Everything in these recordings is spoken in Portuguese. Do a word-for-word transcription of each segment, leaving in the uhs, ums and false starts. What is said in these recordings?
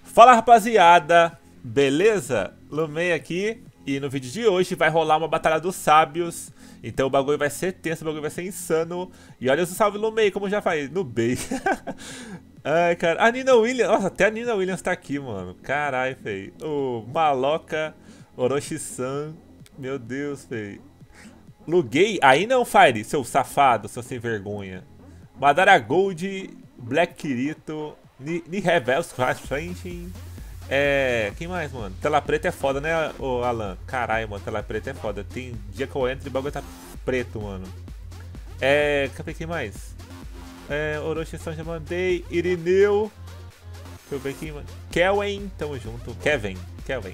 Fala rapaziada, beleza? Lumei aqui e no vídeo de hoje vai rolar uma batalha dos sábios. Então o bagulho vai ser tenso, o bagulho vai ser insano. E olha o salve Lumei, como já faz, no bait. Ai, cara, a Nina Williams, nossa, até a Nina Williams tá aqui, mano. Caralho, feio. O Maloca, Orochi-san, meu Deus, feio. Luguei, aí não, Fire, seu safado, seu sem vergonha. Madara Gold, Black Kirito, Ni Revels, é. Quem mais, mano? Tela preta é foda, né, ô Alan? Caralho, mano, tela preta é foda. Tem dia que eu entro e o bagulho tá preto, mano. É. Quem mais? É. Orochi-san já mandei. Irineu. Deixa eu ver aqui, mano. Kelvin, tamo junto. Kevin. Kelvin.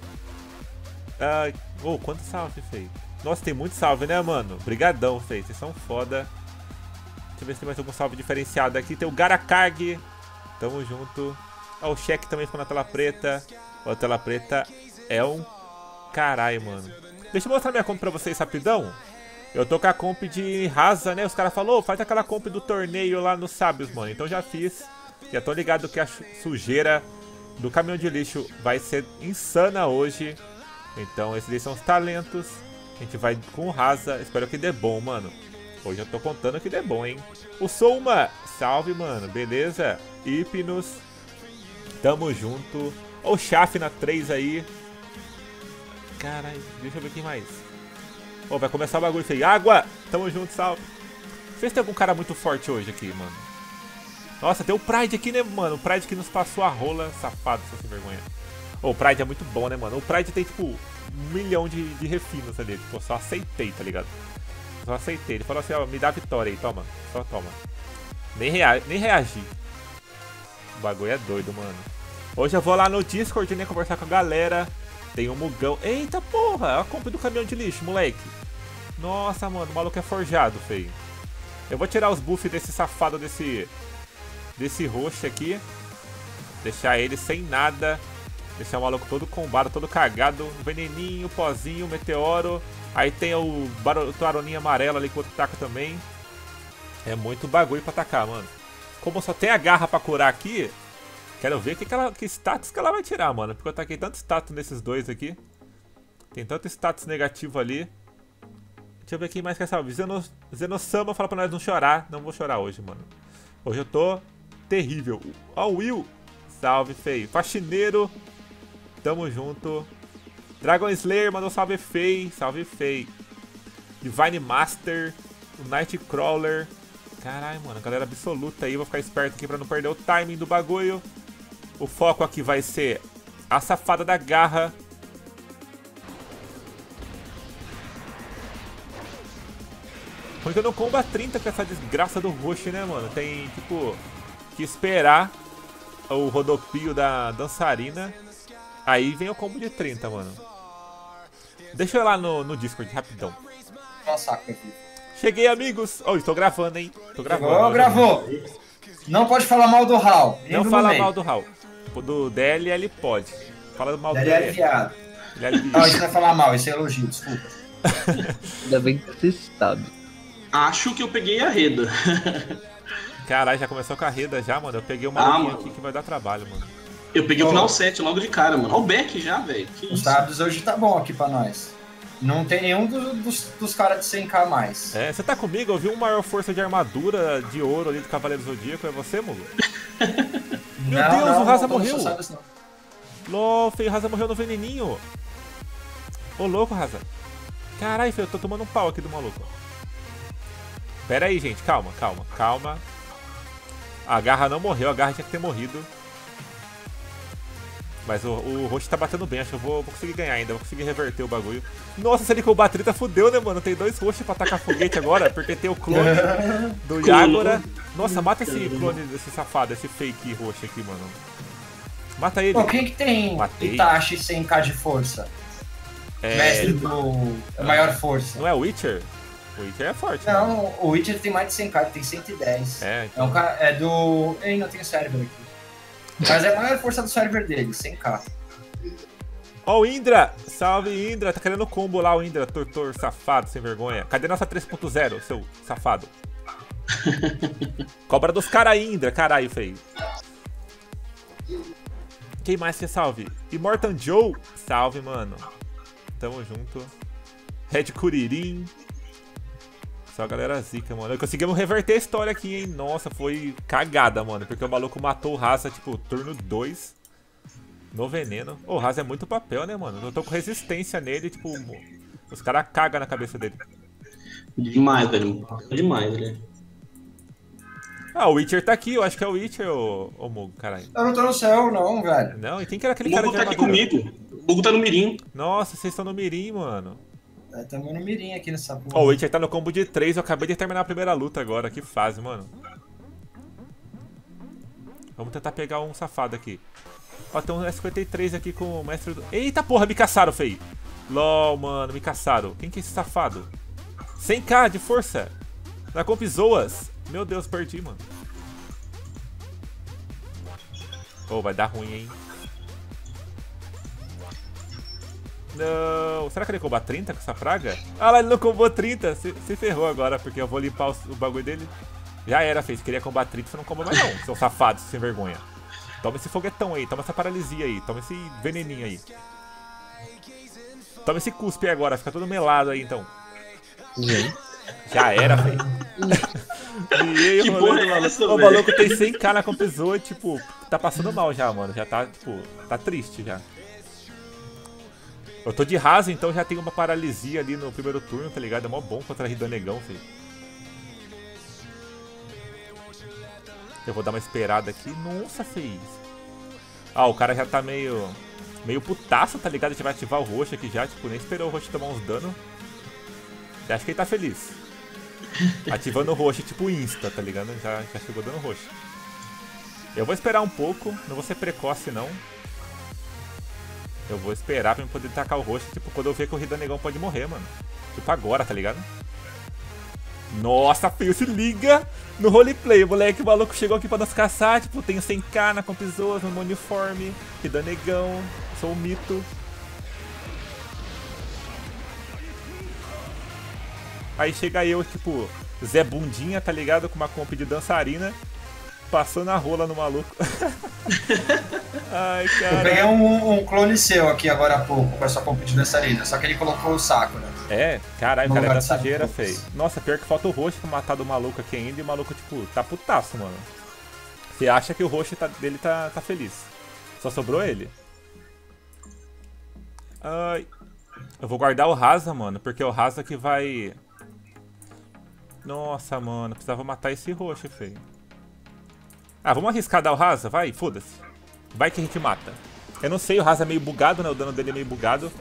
Ah, oh, quanto salve, feio. Nossa, tem muito salve, né, mano? Brigadão, feio. Vocês são foda. Deixa eu ver se tem mais algum salve diferenciado aqui. Tem o Garakag. Tamo junto. Ó, o cheque também ficou na tela preta. Ó, a tela preta é um caralho, mano. Deixa eu mostrar minha comp pra vocês rapidão. Eu tô com a comp de Rasa, né? Os caras falaram, faz aquela comp do torneio lá nos Sábios, mano. Então já fiz. Já tô ligado que a sujeira do caminhão de lixo vai ser insana hoje. Então esses aí são os talentos. A gente vai com Rasa. Espero que dê bom, mano. Hoje eu tô contando que dê bom, hein? O Souma, salve, mano. Beleza? Hipnos. Tamo junto. Ó o Chaf na três aí. Caralho, deixa eu ver quem mais. Ó, vai começar o bagulho feio. Água! Tamo junto, salve. Não sei se tem algum cara muito forte hoje aqui, mano. Nossa, tem o Pride aqui, né, mano? O Pride que nos passou a rola. Safado, sem vergonha. Ó, o Pride é muito bom, né, mano? O Pride tem, tipo, um milhão de, de refinos ali. Tipo, eu só aceitei, tá ligado? Só aceitei. Ele falou assim, ó, me dá vitória aí, toma. Só toma. Nem, rea nem reagi. O bagulho é doido, mano. Hoje eu vou lá no Discord, né, conversar com a galera. Tem um mugão. Eita porra, a compra do caminhão de lixo, moleque. Nossa, mano, o maluco é forjado, feio. Eu vou tirar os buffs desse safado, desse Desse roxo aqui. Deixar ele sem nada. Deixar o maluco todo combado, todo cagado. Veneninho, pozinho, meteoro. Aí tem o Baroninho amarelo ali que o outro taca também. É muito bagulho pra atacar, mano. Como só tem a garra pra curar aqui, quero ver que, que, ela, que status que ela vai tirar, mano. Porque eu taquei tanto status nesses dois aqui. Tem tanto status negativo ali. Deixa eu ver quem mais quer salve. Zeno, Zenosama fala pra nós não chorar. Não vou chorar hoje, mano. Hoje eu tô terrível. Ó o Will. Salve, feio. Faxineiro. Tamo junto. Dragon Slayer mandou salve, feio. Salve, feio. Divine Master. O Nightcrawler. Caralho, mano, galera absoluta aí. Vou ficar esperto aqui pra não perder o timing do bagulho. O foco aqui vai ser a safada da garra. Porque eu não combo a trinta com essa desgraça do roxo, né, mano? Tem, tipo, que esperar o rodopio da dançarina. Aí vem o combo de trinta, mano. Deixa eu ir lá no, no Discord, rapidão. Nossa, aqui. Cheguei, amigos! Oh, estou gravando, hein? Tô gravando. Oh, gravou! Não pode falar mal do Hal. Não fala mal do Hal. Do D L L pode. Fala mal do D L L. D L L viado. Não, isso não é falar mal, isso é elogio, desculpa. Ainda bem que você sabe. Acho que eu peguei a reda. Caralho, já começou com a reda já, mano. Eu peguei uma ah, linha aqui que vai dar trabalho, mano. Eu peguei oh. o final sete logo de cara, mano. Ó o Beck já, velho. Os sábios hoje tá bom aqui pra nós. Não tem nenhum do, dos, dos caras de cem K mais. É, você tá comigo? Eu vi uma maior força de armadura de ouro ali do Cavaleiro Zodíaco. É você, Mulo? Meu não, Deus, não, o Rasa não, morreu. Sábios, Lol, feio, o Rasa morreu no veneninho. Ô, louco, Rasa. Caralho, feio, eu tô tomando um pau aqui do maluco. Pera aí, gente, calma, calma, calma. A garra não morreu, a garra tinha que ter morrido. Mas o, o roxo tá batendo bem, acho que eu vou, vou conseguir ganhar ainda, vou conseguir reverter o bagulho. Nossa, se ele combar a treta, fudeu, né, mano? Tem dois roxos pra atacar foguete agora, porque tem o clone do Yagora. Nossa, mata esse clone, esse safado, esse fake roxo aqui, mano. Mata ele. Pô, quem que tem Matei. Itachi cem K de força? É... Mestre do maior força. Não é o Witcher? O Witcher é forte, Não, mano. o Witcher tem mais de cem K, ele tem cento e dez. É, então... é, um cara, é do... Ei, não tem o server aqui. Mas é a maior força do server dele, cem K. Ó o Indra! Salve, Indra! Tá querendo combo lá, o Indra, tortor, safado, sem vergonha. Cadê nossa três ponto zero, seu safado? Cobra dos caras, Indra, caralho, feio. Quem mais que salve? Immortan Joe, salve, mano. Tamo junto. Red Kuririn. Só a galera zica, mano. Conseguimos reverter a história aqui, hein? Nossa, foi cagada, mano. Porque o maluco matou o Raza, tipo, turno dois. No veneno. Oh, o Raza é muito papel, né, mano? Eu tô com resistência nele, tipo... Os caras cagam na cabeça dele. Demais, velho. Demais, velho. Ah, o Witcher tá aqui. Eu acho que é o Witcher, ô, ô Mugo, caralho. Eu não tô no céu, não, velho. Não, e quem que era aquele O cara Mugo de tá aqui armadura? comigo. O Mugo tá no mirim. Nossa, vocês estão no mirim, mano. É, tamo no mirim aqui nessa porra. Ó, o Witcher tá no combo de três. Eu acabei de terminar a primeira luta agora. Que fase, mano. Vamos tentar pegar um safado aqui. Ó, tem um S cinquenta e três aqui com o mestre do... Eita porra, me caçaram, feio. LOL, mano, me caçaram. Quem que é esse safado? cem k de força. Na comp Zoas. Meu Deus, perdi, mano. Oh, vai dar ruim, hein. Não. Será que ele combou trinta com essa praga? Ah lá, ele não combou trinta. Se, se ferrou agora, porque eu vou limpar o, o bagulho dele. Já era, fez. Queria combar trinta, você não combou mais não, seu safado, sem vergonha. Toma esse foguetão aí, toma essa paralisia aí, toma esse veneninho aí. Toma esse cuspe aí agora, fica todo melado aí então. Gente. Já era, velho. Que porra é essa, O velho? maluco tem cem k na compesou e, tipo, tá passando mal já, mano. Já tá, tipo, tá triste já. Eu tô de rasa, então já tenho uma paralisia ali no primeiro turno, tá ligado? É mó bom contra Ridanegão, filho. Eu vou dar uma esperada aqui. Nossa, fez. Ah, o cara já tá meio... Meio putaço, tá ligado? A gente vai ativar o roxo aqui já. Tipo, nem esperou o roxo tomar uns danos. Já acho que ele tá feliz. Ativando o roxo, tipo insta, tá ligado? Já, já chegou dando roxo. Eu vou esperar um pouco. Não vou ser precoce, não. Eu vou esperar pra eu poder tacar o roxo. Tipo, quando eu ver que o Ridanegão pode morrer, mano. Tipo, agora, tá ligado? Nossa, filho, se liga no roleplay, moleque. O maluco chegou aqui pra nos caçar. Tipo, tenho cem k na Compizoas, no meu uniforme. Ridanegão, sou um mito. Aí chega eu, tipo, Zé Bundinha, tá ligado? Com uma comp de dançarina. Passando a rola no maluco. Ai, cara. Eu peguei um, um clone seu aqui agora há pouco com essa comp de dançarina, só que ele colocou o saco, né? É, caralho, o No cara é lugar da de saco sujeira, poucos. feio. Nossa, pior que falta o roxo pra matar do maluco aqui ainda. E o maluco, tipo, tá putaço, mano. Você acha que o roxo tá- dele tá, tá feliz. Só sobrou ele. Ai. Eu vou guardar o Rasa, mano, porque é o Rasa que vai... Nossa, mano, precisava matar esse roxo, feio. Ah, vamos arriscar dar o Rasa? Vai, foda-se. Vai que a gente mata. Eu não sei, o Rasa é meio bugado, né? O dano dele é meio bugado.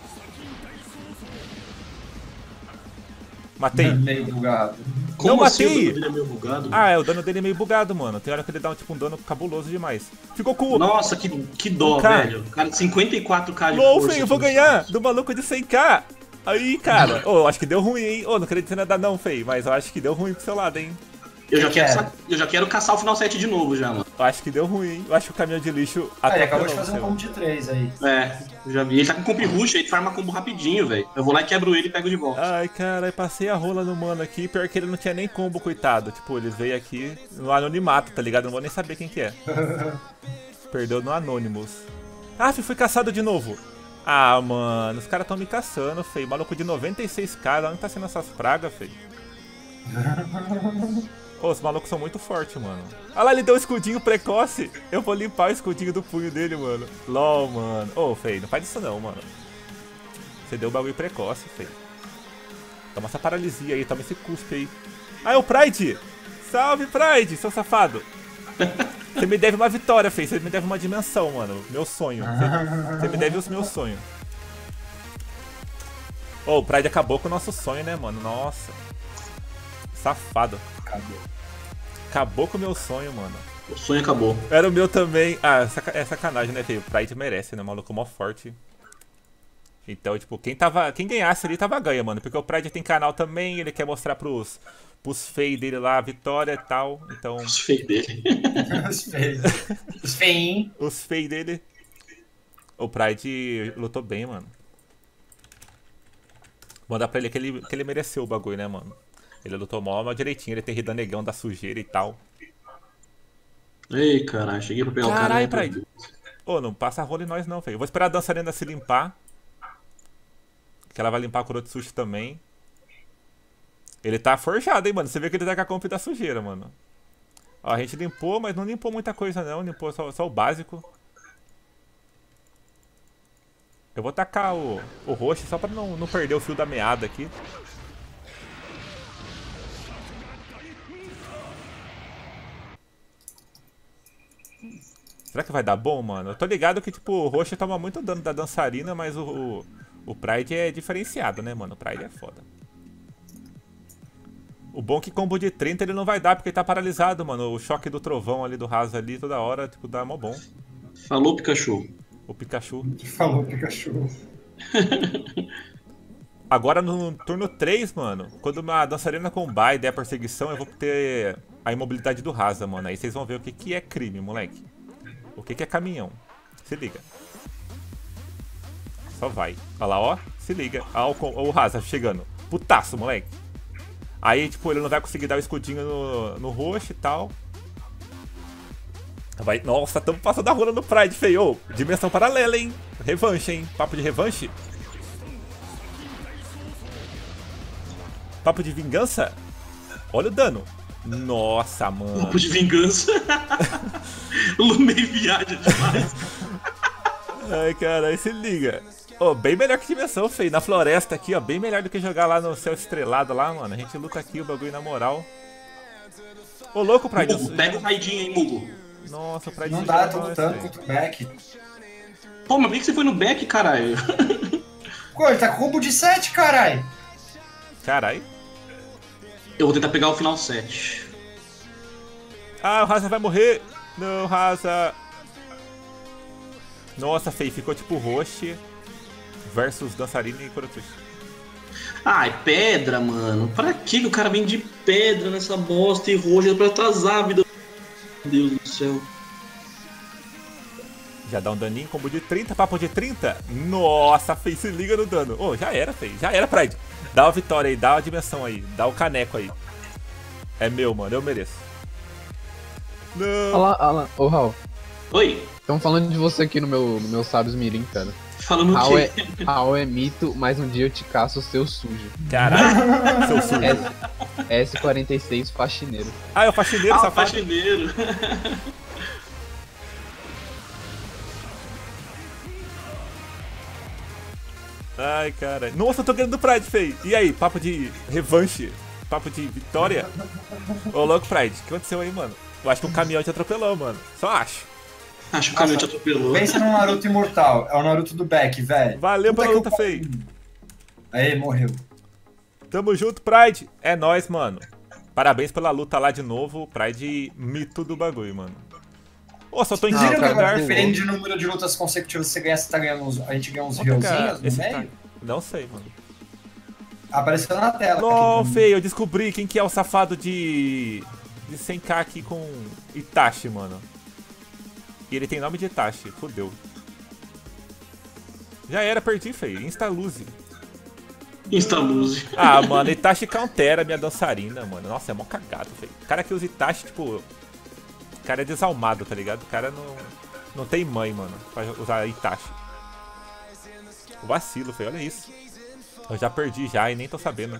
Matei. Meio bugado. Como Não assim matei? o dano dele é meio bugado? Ah, é, o dano dele é meio bugado, mano. Tem hora que ele dá um, tipo, um dano cabuloso demais. Ficou com o... Nossa, que, que dó, Cara. velho. Cara, cinquenta e quatro k de LOL, força. feio, eu vou ganhar do maluco de cem k. Aí, cara. Ô, eu acho que deu ruim, hein. Ô, não queria dizer nada não, feio. Mas eu acho que deu ruim pro seu lado, hein. Eu já, quero, É. sa- eu já quero caçar o final sete de novo já, mano. Eu acho que deu ruim, hein. Eu acho que o caminhão de lixo Ah, ele acabou atropelou de fazer um você, combo de três aí. É, eu já vi. Ele tá com comp rush, ele farma combo rapidinho, velho. Eu vou lá e quebro ele e pego de volta. Ai, cara, passei a rola no mano aqui. Pior que ele não tinha nem combo, coitado. Tipo, ele veio aqui no anonimato, tá ligado? Não vou nem saber quem que é. Perdeu no Anonymous. Ah, fui caçado de novo. Ah, mano, os caras tão me caçando, feio. Maluco de noventa e seis k, onde tá sendo essas pragas, feio? Pô, os malucos são muito fortes, mano. Olha lá, ele deu um escudinho precoce. Eu vou limpar o escudinho do punho dele, mano. LOL, mano. Ô, feio, não faz isso não, mano. Você deu o bagulho precoce, feio. Toma essa paralisia aí, toma esse cuspe aí. Ah, é o Pride! Salve, Pride, seu safado! Você me deve uma vitória, feio. Você me deve uma dimensão, mano. Meu sonho. Você, você me deve os meus sonhos. Ô, o Pride acabou com o nosso sonho, né, mano? Nossa. Safado. Acabou. Acabou com o meu sonho, mano. O sonho acabou. Era o meu também. Ah, saca- é sacanagem, né, feio? O Pride merece, né? Maluco mó forte. Então, tipo, quem, tava, quem ganhasse ali tava ganha, mano. Porque o Pride tem canal também, ele quer mostrar pros, pros feios dele lá a vitória e tal. Então, Os feios dele. Os feios. Os feinhos. os feios dele. O Pride lutou bem, mano. Vou dar pra ele que ele, que ele mereceu o bagulho, né, mano? Ele lutou mó, mó direitinho, ele tem Ridanegão da sujeira e tal. Ei, caralho, cheguei pra pegar o cara. Caralho, né, Pride. Ô, não passa rola em nós não, feio. Eu vou esperar a dançarina se limpar. Que ela vai limpar o Kurotsushi também. Ele tá forjado, hein, mano. Você vê que ele tá com a comp da sujeira, mano. Ó, a gente limpou, mas não limpou muita coisa não. Limpou só, só o básico. Eu vou tacar o, o roxo só pra não, não perder o fio da meada aqui. Será que vai dar bom, mano? Eu tô ligado que, tipo, o roxo toma muito dano da dançarina, mas o, o, o Pride é diferenciado, né, mano? O Pride é foda. O bom é que combo de trinta ele não vai dar, porque ele tá paralisado, mano. O choque do trovão ali, do raso ali, toda hora, tipo, dá mó bom. Falou, Pikachu. O Pikachu. Falou, Pikachu. Agora no turno três, mano, quando uma dançarina combar e der perseguição, eu vou ter a imobilidade do Rasa, mano. Aí vocês vão ver o que, que é crime, moleque. O que, que é caminhão. Se liga. Só vai. Olha lá, ó. Se liga. Olha o, o Rasa chegando. Putaço, moleque. Aí, tipo, ele não vai conseguir dar o escudinho no, no roxo e tal. Vai... Nossa, tamo passando a rola no Pride, feio. Dimensão paralela, hein? Revanche, hein? Papo de revanche. Papo de vingança. Olha o dano. Nossa, mano. Papo de vingança. Lumei viaja demais. Ai, caralho, se liga. Ô, oh, bem melhor que dimensão, feio. Na floresta aqui, ó. Bem melhor do que jogar lá no céu estrelado lá, mano. A gente luta aqui o bagulho na moral. Ô, louco, Pride. Mugo, pega o raidinho aí, Mugo. Nossa, o Pride Não dá, tô lutando contra o Beck. Pô, mas por que você foi no back, caralho? Pô, ele tá com combo de sete, caralho. Caralho. Eu vou tentar pegar o final sete. Ah, o Rasa vai morrer. Não, Rasa. Nossa, feio. Ficou tipo Roche versus dançarina e Kurotsushi. Ai, pedra, mano. Pra que que o cara vem de pedra nessa bosta e roxa pra atrasar a vida? Meu Deus do céu. Já dá um daninho, combo de trinta, papo de trinta. Nossa, feio, se liga no dano. Ô, oh, já era, feio. Já era, Pride. Dá a vitória aí, dá a dimensão aí. Dá o caneco aí. É meu, mano. Eu mereço. Não. Olha lá, olha lá. Ô, Raul. Oi. Estão falando de você aqui no meu, no meu Sabres Mirim, cara. Falando o Raul é, quê? Raul é mito, mas um dia eu te caço o seu sujo. Caralho, seu sujo. S quarenta e seis faxineiro. Ah, é o faxineiro, Ah, o safado. faxineiro. Ai, cara. Nossa, eu tô ganhando do Pride, feio. E aí, papo de revanche? Papo de vitória? Ô, louco, Pride. O que aconteceu aí, mano? Eu acho que um caminhão te atropelou, mano. Só acho. Acho que o caminhão te atropelou. Pensa no Naruto imortal. É o Naruto do Beck, velho. Valeu Puta pela que luta, eu- feio. Aí, morreu. Tamo junto, Pride. É nóis, mano. Parabéns pela luta lá de novo. Pride mito do bagulho, mano. Ô, só tô em Vocês quinto viram que lugar, agora, feio. dependendo de número de lutas consecutivas que você ganha, você tá ganhando uns, a gente ganha uns Opa, cara, riozinhos no esse meio? tá- Não sei, mano. Apareceu na tela. Não, aqui, feio, eu descobri quem que é o safado de... de cem k aqui com Itachi, mano. E ele tem nome de Itachi, fodeu. Já era, perdi, feio. Insta-lose. Insta-lose. Ah, mano, Itachi countera minha dançarina, mano. Nossa, é mó cagado, feio. O cara que usa Itachi, tipo... O cara é desalmado, tá ligado? O cara não... Não tem mãe, mano, pra usar Itachi. Vacilo, feio, olha isso. Eu já perdi já e nem tô sabendo.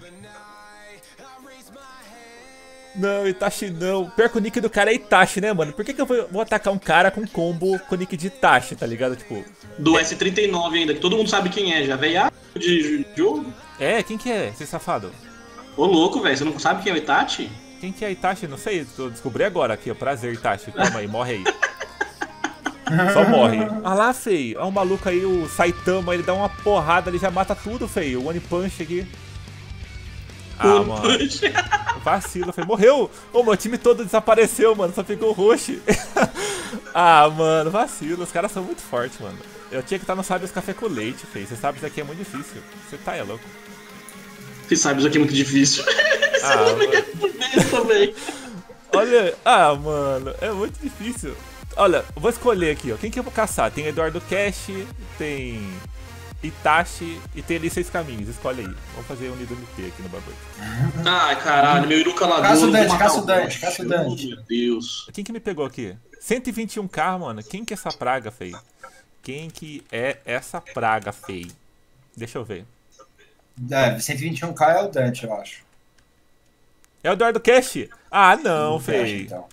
Não, Itachi não. Pior que o nick do cara é Itachi, né, mano? Por que que eu vou, vou atacar um cara com combo com o nick de Itachi, tá ligado? Tipo... Do S trinta e nove ainda, que todo mundo sabe quem é, já veio de jogo. É, quem que é esse safado? Ô louco, velho, você não sabe quem é o Itachi? Quem que é Itachi? Não sei, eu descobri agora aqui, ó. Prazer, Itachi. Toma aí, morre aí. Só morre. Ah lá, feio. Olha o maluco aí, o Saitama, ele dá uma porrada, ele já mata tudo, feio. O One Punch aqui. Ah, One mano. Punch. Vacilo, feio. Morreu. Ô, meu time todo desapareceu, mano. Só ficou o Roche. Ah, mano, vacilo. Os caras são muito fortes, mano. Eu tinha que estar no Sábios Café com Leite, feio. Você sabe, isso aqui é muito difícil. Você tá, é louco. Você sabe, isso aqui é muito difícil. Você Ah, não me mano. quer por dentro também. Olha, ah, mano, é muito difícil. Olha, eu vou escolher aqui, ó. Quem que eu vou caçar? Tem Eduardo Cash, tem Itachi e tem ali seis caminhos. Escolhe aí. Vamos fazer unido M P aqui no bagulho. Ai, caralho, meu Iruka Lagoa. Caça o vou Dante, matar caça o o Dante, Roche. caça o Dante. Oh, meu Deus. Quem que me pegou aqui? cento e vinte e um K, mano. Quem que é essa praga, feio? Quem que é essa praga, feio? Deixa eu ver. É, cento e vinte e um K é o Dante, eu acho. É o Eduardo Cash? Ah, não, O Dante, feio. então.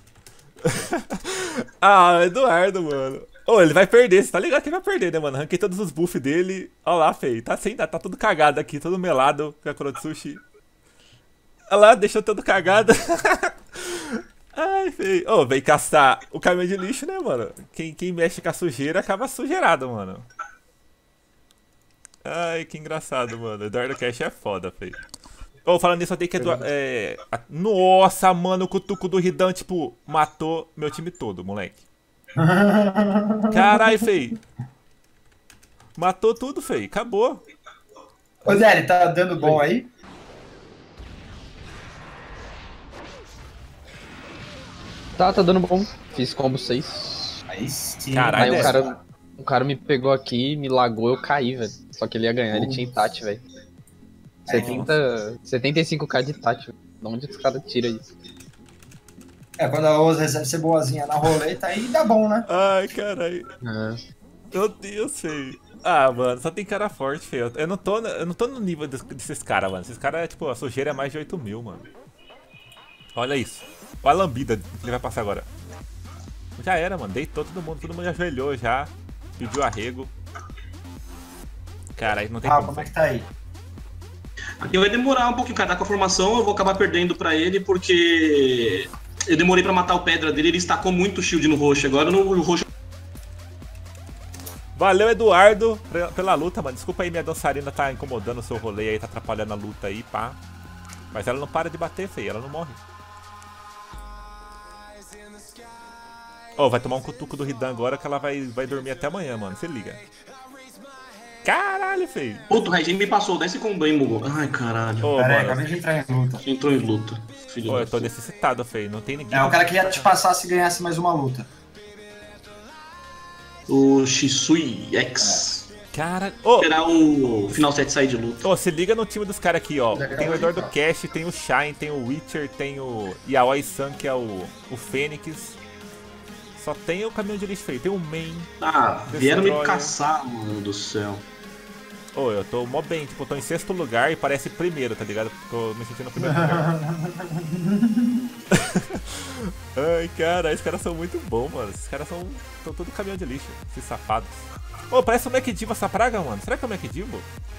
Ah, Eduardo, mano. Ô, ele vai perder, você tá ligado que ele vai perder, né, mano? Arranquei todos os buffs dele. Ó lá, feio. Tá sem, tá, tá tudo cagado aqui, todo melado com a Kurotsushi. Olha lá, deixou todo cagado. Ai, feio. Ô, veio caçar o caminhão de lixo, né, mano? Quem, quem mexe com a sujeira acaba sujeirado, mano. Ai, que engraçado, mano. Eduardo Cash é foda, feio. Ô, falando nisso, eu tenho que... Eduardo, é... Nossa, mano, o cutuco do Ridan, tipo, matou meu time todo, moleque. Caralho, feio. Matou tudo, feio. Acabou. Ô, Zé, tá dando bom aí? Tá, tá dando bom. Fiz combo seis. Aí sim. Caralho, Aí o dessa. cara, o cara me pegou aqui, me lagou, eu caí, velho. Só que ele ia ganhar, ele tinha Itachi, velho. setenta, setenta e cinco K de Itachi, velho. De onde os caras tiram isso? É, quando a Oza reserva ser boazinha na roleta, aí dá bom, né? Ai, caralho. É. Meu Deus, feio. Ah, mano, só tem cara forte, feio. Eu não tô, eu não tô no nível des- desses caras, mano. Esses caras, tipo, a sujeira é mais de oito mil, mano. Olha isso. Olha a lambida que ele vai passar agora. Já era, mano. Deitou todo mundo. Todo mundo ajoelhou já. Pediu arrego. Caralho, não tem Ah, como. como é que tá aí? Aqui vai demorar um pouquinho, cara. Tá com a formação, eu vou acabar perdendo pra ele, porque eu demorei pra matar o pedra dele, ele estacou muito shield no roxo. Agora no roxo. Valeu, Eduardo, pre- pela luta, mano. Desculpa aí, minha dançarina tá incomodando o seu rolê aí, tá atrapalhando a luta aí, pá. Mas ela não para de bater, feio. Ela não morre. Ó, vai tomar um cutuco do Ridan agora que ela vai, vai dormir até amanhã, mano. Se liga. Caralho, feio. Puto, o Regine me passou, desce com bem, Mugo. Ai, caralho. Ô, Pera aí, mano. acabei de entrar em luta. Entrou em luta. Filho Ô, da eu tô puta. necessitado, feio. Não tem ninguém. É, o cara que ia te passar se ganhasse mais uma luta. O Shisui X. Cara. Ô, Esperar o final sete sair de luta. ô, se liga no time dos caras aqui, ó. Já Tem o acabou de Eduardo entrar. Cash, tem o Shine, tem o Witcher, tem o Yaoi-san, que é o, o Fênix. Só tem o caminhão de lixo feio. Tem o Main. Ah, vieram me Destroyer. caçar, mano do céu. Ô, eu tô mó bem, tipo, eu tô em sexto lugar e parece primeiro, tá ligado? Tô me sentindo no primeiro lugar. Ai, cara, esses caras são muito bons, mano. Esses caras são, são tudo caminhão de lixo, esses safados. Ô, parece o Mac Divo essa praga, mano. Será que é o Mac Divo?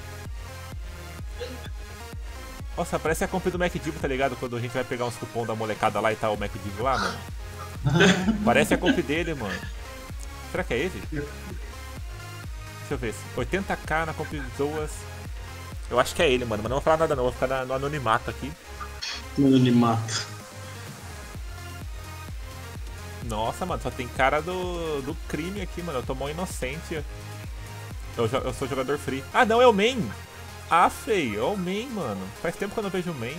Nossa, parece a comp do Mac Divo, tá ligado? Quando a gente vai pegar uns cupom da molecada lá e tá o Mac Divo lá, mano. Parece a comp dele, mano. Será que é ele? Deixa eu ver. oitenta K na comp Zoas. Eu acho que é ele, mano. Mas não vou falar nada não. Vou ficar na- no anonimato aqui. No anonimato. Nossa, mano. Só tem cara do, do crime aqui, mano. Eu tô mó inocente. Eu, jo- eu sou jogador free. Ah, não. É o main. Ah, feio. É o main, mano. Faz tempo que eu não vejo o main.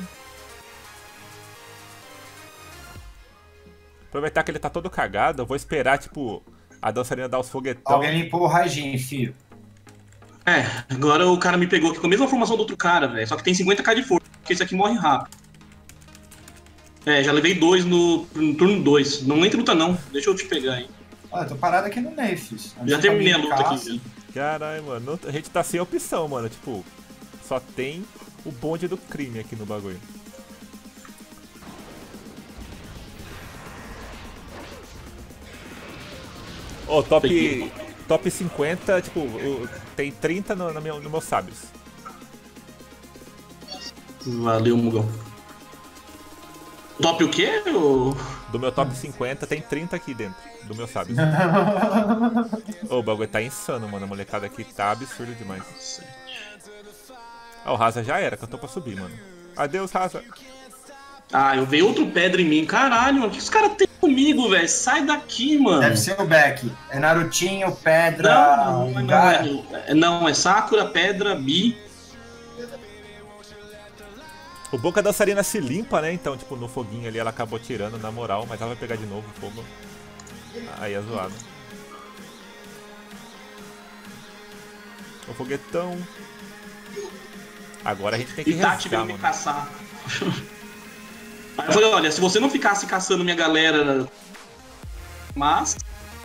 Aproveitar que ele tá todo cagado. Eu vou esperar, tipo, a dançarina dar os foguetão. Alguém limpou o Raijin, filho. É, agora o cara me pegou aqui com a mesma formação do outro cara, velho. Só que tem cinquenta K de força, porque esse aqui morre rápido. É, já levei dois no, no turno dois. Não entra em luta não, deixa eu te pegar aí. Olha, eu tô parado aqui no Neifes. Já terminei a luta aqui. Já. Caralho, mano. não- A gente tá sem opção, mano. Tipo, só tem o bonde do crime aqui no bagulho. Ô, top, Peguei. top cinquenta, tipo, o- tem trinta no, no meu, no meus sábios. Valeu, Mugão. Top o quê? O... Do meu top cinquenta tem trinta aqui dentro, do meu sábios. Ô, o bagulho tá insano, mano. A molecada aqui tá absurdo demais. Ah, o Raza já era, que eu tô pra subir, mano. Adeus, Raza. Ah, eu veio outro pedra em mim. Caralho, mano. O que os caras têm comigo, velho? Sai daqui, mano. Deve ser o Beck. É Narutinho, Pedra, Não, não, Gara. não, é, não, é Sakura, Pedra, Bi. O bom é que a dançarina se limpa, né? Então, tipo, no foguinho ali ela acabou tirando na moral, mas ela vai pegar de novo o fogo. Aí é zoado. O foguetão. Agora a gente tem que Itachi rezar, veio me mano. caçar. Aí eu falei, olha, se você não ficasse caçando minha galera Mas...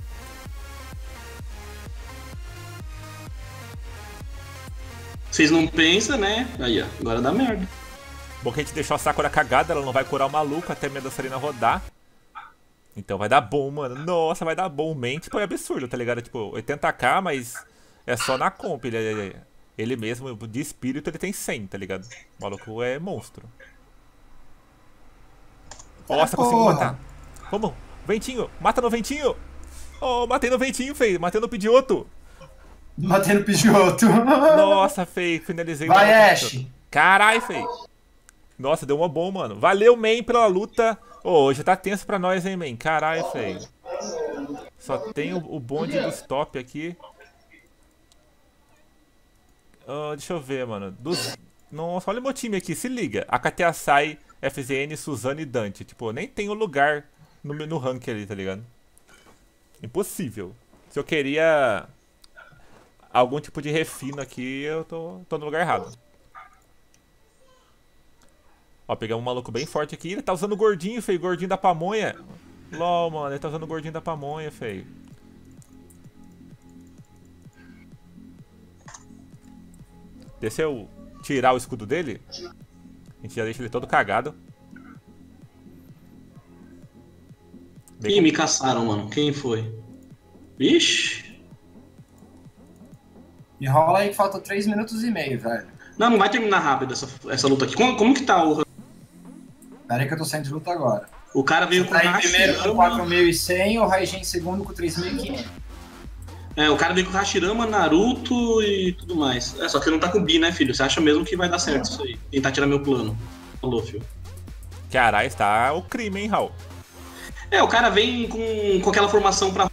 Vocês não pensam, né? Aí, ó. Agora dá merda. Bom que a gente deixou a Sakura cagada, ela não vai curar o maluco até minha dançarina rodar. Então vai dar bom, mano. Nossa, vai dar bom. Mente, tipo, é absurdo, tá ligado? Tipo, oitenta k, mas é só na comp. Ele, ele mesmo, de espírito, ele tem cem, tá ligado? O maluco é monstro. Nossa, consegui matar. Vamos, ventinho, mata no ventinho. Oh, matei no ventinho, feio. Matei no Pidgeotto. Matei no Pidgeotto. Nossa, feio, finalizei. Vai, Ash. Carai, feio. Nossa, deu uma bom, mano. Valeu, man, pela luta. Oh, hoje tá tenso pra nós, hein, man. Caralho, feio. Só tem o, o bonde dos top aqui. Oh, deixa eu ver, mano. Dos... Nossa, olha o meu time aqui. Se liga. A K T A Sai, F Z N, Suzano e Dante. Tipo, nem tem o lugar no, no rank ali, tá ligado? Impossível. Se eu queria algum tipo de refino aqui, eu tô, tô no lugar errado. Ó, pegamos um maluco bem forte aqui. Ele tá usando o gordinho, feio. Gordinho da pamonha. LOL, mano. Ele tá usando o gordinho da pamonha, feio. Deixa eu tirar o escudo dele. A gente já deixa ele todo cagado. Ih, com... me caçaram, mano. Quem foi? Vixe. Enrola aí que falta três minutos e meio, velho. Não, não vai terminar rápido essa, essa luta aqui. Como, como que tá o... Pera aí que eu tô saindo de luta agora. O cara veio Você com tá em primeiro com quatro mil e cem, o Raijin em segundo com três mil e quinhentos. É, o cara veio com Hashirama, Naruto e tudo mais. É, só que não tá com o Bi, né, filho? Você acha mesmo que vai dar certo isso aí? Tentar tirar meu plano. Falou, filho. Caralho, está o crime, hein, Raul? É, o cara vem com, com aquela formação pra...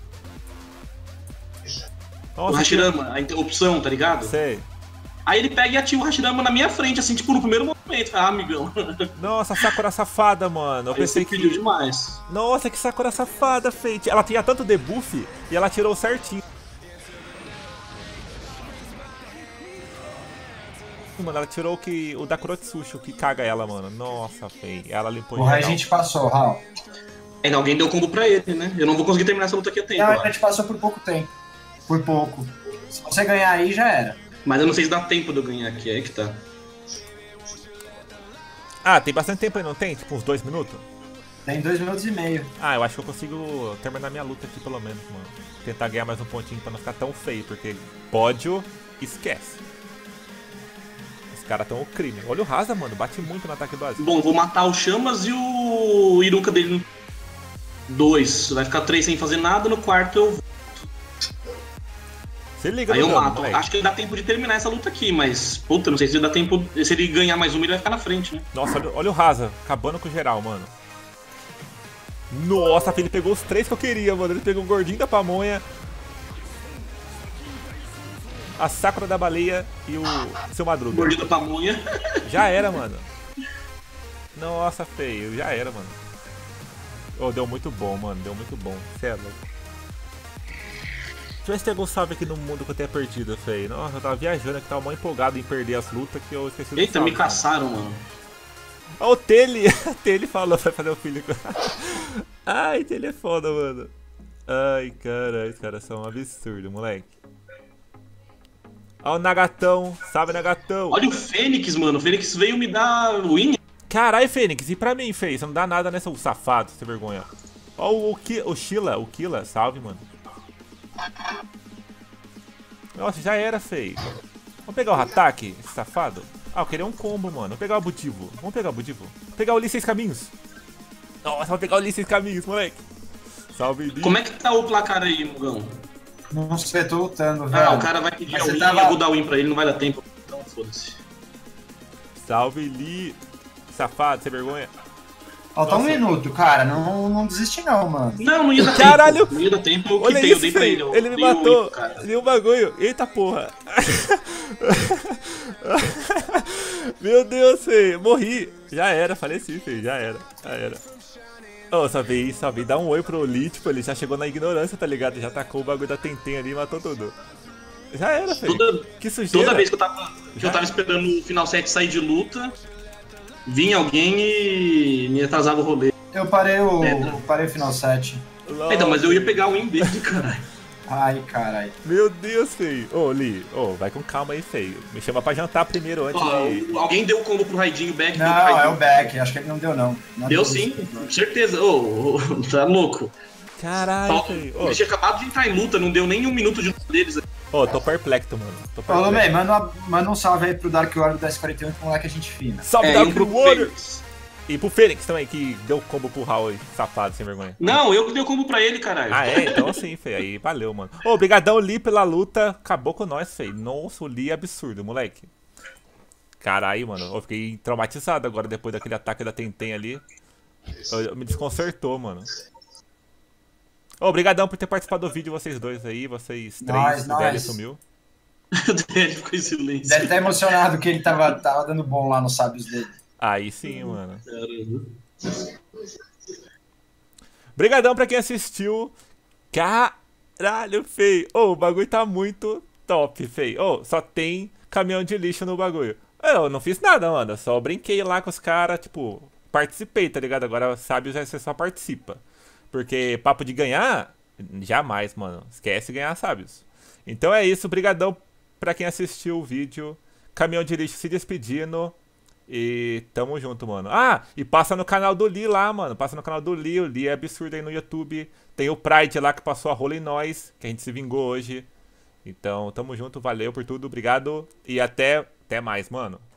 Nossa, o Hashirama, a interrupção, tá ligado? Sei. Aí ele pega e ativa o Hashirama na minha frente, assim, tipo, no primeiro momento. Ah, amigão. Nossa, Sakura safada, mano. Eu aí pensei você que... pediu demais. Nossa, que Sakura safada, feite. Ela tinha tanto debuff e ela tirou certinho. Mano, ela tirou o, que, o da Kurotsushi, o que caga ela, mano. Nossa, feio. Ela limpou o geral. A gente passou, Raul. É, alguém deu combo pra ele, né? Eu não vou conseguir terminar essa luta aqui a tempo. Não, ó. a gente passou por pouco tempo. Por pouco. Se você ganhar aí, já era. Mas eu não sei se dá tempo de eu ganhar aqui, aí que tá. Ah, tem bastante tempo aí, não tem? Tipo uns dois minutos? Tem dois minutos e meio. Ah, eu acho que eu consigo terminar minha luta aqui pelo menos, mano. Tentar ganhar mais um pontinho pra não ficar tão feio, porque pódio, esquece. Os caras tão o crime. Olha o Rasa, mano, bate muito no ataque básico. Bom, vou matar o Chamas e o Iruka dele no dois. Vai ficar três sem fazer nada, no quarto eu... Se liga aí no eu dano, mato. moleque. Acho que dá tempo de terminar essa luta aqui, mas... Puta, não sei se dá tempo... Se ele ganhar mais uma, ele vai ficar na frente, né? Nossa, olha, olha o Rasa, acabando com o geral, mano. Nossa, ele pegou os três que eu queria, mano. Ele pegou o gordinho da pamonha, a Sakura da baleia e o seu Madruga. Gordinho da pamonha. Já era, mano. Nossa, feio, já era, mano. Oh, deu muito bom, mano, deu muito bom. Cê é louco. Deixa eu ver se tem algum salve aqui no mundo que eu tenha perdido, feio. Nossa, eu tava viajando aqui, tava mó empolgado em perder as lutas que eu esqueci do Eita, salve, me caçaram, mano. Ó, o Tele, o Tele falou pra fazer o filho. Ai, Tele é foda, mano. Ai, caralho, os caras são um absurdo, moleque. Ó o Nagatão, salve Nagatão. Olha o Fênix, mano. O Fênix veio me dar win. Caralho, Fênix, e pra mim, feio? Você não dá nada nessa, safado, sem vergonha. Ó o, o, o Sheila, o Killa, salve, mano. Nossa, já era, feio. Vamos pegar o Hatake, esse safado? Ah, eu queria um combo, mano. Vamos pegar o Budivo. Vamos pegar o Budivo. Vamos pegar o Lee Seis Caminhos. Nossa, vamos pegar o Lee Seis Caminhos, moleque. Salve, Lee. Como é que tá o placar aí, Mugão? Não sei, tô lutando, velho. Ah, o cara vai pedir a win, tava... eu vou dar win pra ele, não vai dar tempo. Então, foda-se. Salve, Lee. Safado, sem vergonha. Falta um minuto, cara. Não, não desiste não, mano. Não, não ia dar Caralho. tempo. Não ia dar tempo, eu Olha quitei, isso, eu dei pra ele. feio. Eu Ele me dei o matou. win pro cara. Deu um bagulho. Eita porra. Meu Deus, feio. Morri. Já era, faleci, feio. Já era. Já era. Ô, só vi, só vi. Dá um oi pro Lee, tipo, ele já chegou na ignorância, tá ligado? Já tacou o bagulho da Tentem ali e matou tudo. Já era, feio. Toda, Que sujeira. toda vez que eu tava, que eu tava esperando o final sete sair de luta, vinha alguém e me atrasava o rolê. Eu parei o, Pedra. parei o final sete. Então, mas eu ia pegar o win dele, caralho. Ai, caralho. Meu Deus, feio. Ô, Li, ô, vai com calma aí, feio. Me chama pra jantar primeiro antes Ó, de... alguém deu o combo pro Raidinho, o back deu pro Não, é Raidinho. o Beck. Acho que ele não deu, não. Não Deu sim, com certeza. Ô, ô, tá louco. Caralho, Só- feio. Ô, Ele tinha acabado de entrar em luta, não deu nem um minuto de luta deles. ô, tô perplexo, mano. Tô Ô, perplexo. Lomei, manda, uma- manda um salve aí pro Dark Warrior do dez quarenta e um, que moleque é gente fina. Salve, É, e Dark um pro Warrior! Fênix. E pro Fênix também, que deu combo pro Raul aí, safado, sem vergonha. Não, eu que dei o combo pra ele, caralho. Ah, é? Então sim, feio. Aí valeu, mano. Ô, obrigadão, Li, pela luta. Acabou com nós, feio. Nossa, o Li é absurdo, moleque. Caralho, mano. Eu fiquei traumatizado agora depois daquele ataque da Tentem ali. Eu, eu me desconcertou, mano. Ô, obrigadão por ter participado do vídeo, vocês dois aí. Vocês três. Nós, O D L nós. sumiu. Ele ficou em silêncio. Deve estar emocionado que ele tava, tava dando bom lá nos sábios dele. Aí sim, mano. Caramba. Obrigadão pra quem assistiu. Caralho, feio. Ô, o bagulho tá muito top, feio. Ô, só tem caminhão de lixo no bagulho. Eu não fiz nada, mano. Eu só brinquei lá com os caras, tipo, participei, tá ligado? Agora, sabe, você só participa. Porque papo de ganhar, jamais, mano. Esquece ganhar, sábios. Então é isso, brigadão pra quem assistiu o vídeo. Caminhão de lixo se despedindo. E tamo junto, mano. Ah, e passa no canal do Li lá, mano. Passa no canal do Li. O Li é absurdo aí no YouTube. Tem o Pride lá que passou a rola em nós, que a gente se vingou hoje. Então, tamo junto. Valeu por tudo. Obrigado. E até, até mais, mano.